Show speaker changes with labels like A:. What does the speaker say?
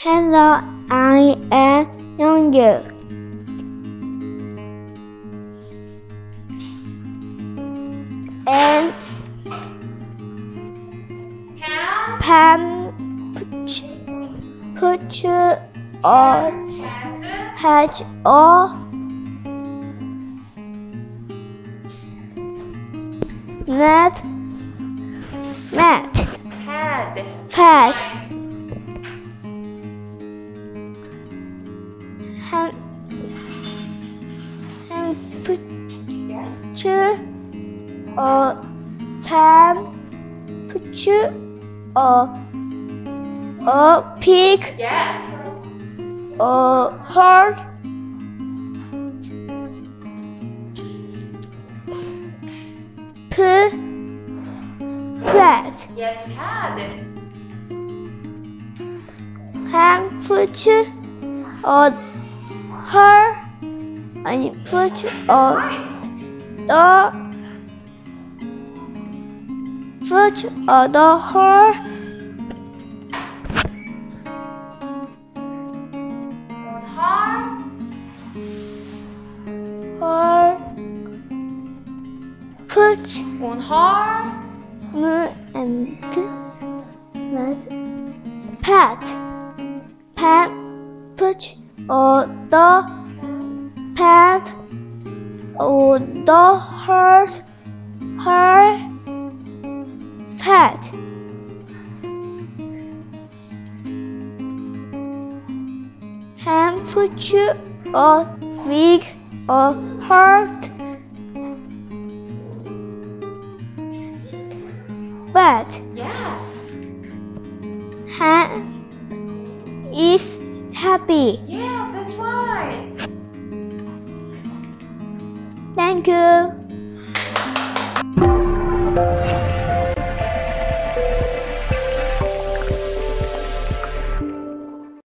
A: Hello, I am Youngyu. And Pam put or has or Matt pad picture or Pam picture or pig or horse flat hand picture or her and put or the foot or the her put
B: on her
A: and pat put or the pat or the her pat hand put or wig or heart but hand is happy.
B: Yeah, that's right.
A: Thank you.